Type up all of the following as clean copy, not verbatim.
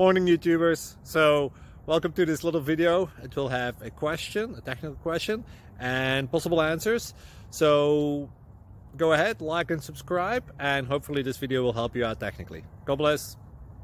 Morning YouTubers. So welcome to this little video. It will have a question, a technical question, and possible answers. So go ahead, like and subscribe, and hopefully this video will help you out technically. God bless.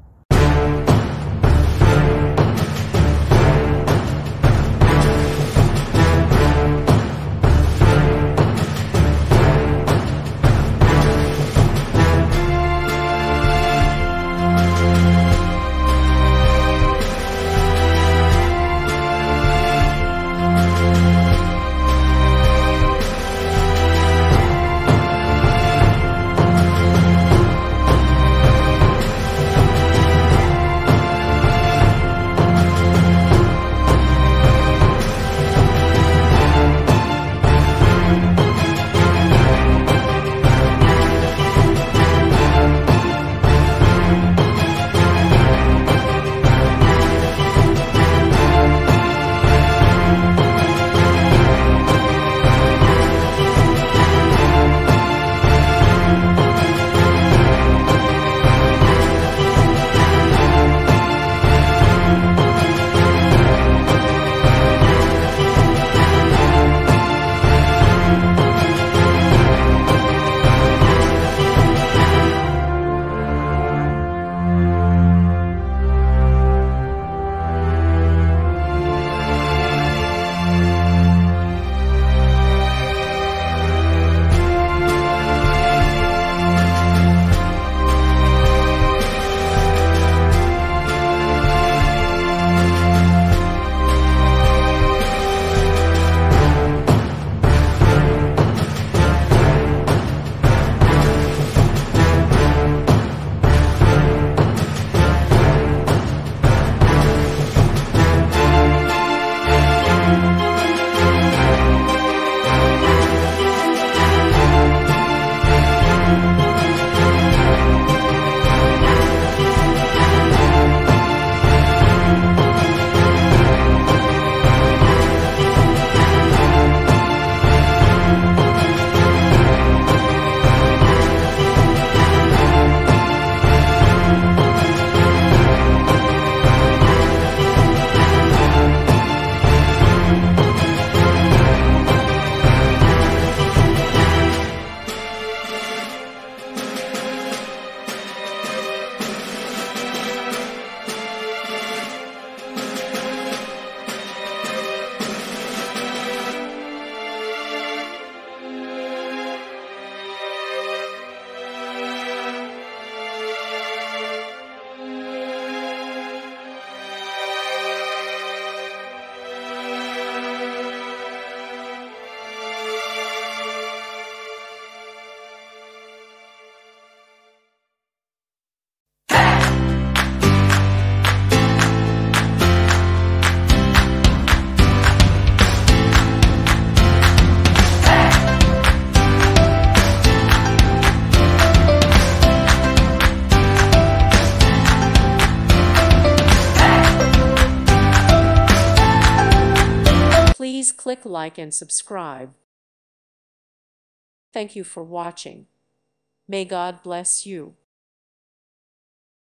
Please click like and subscribe. Thank you for watching. May God bless you.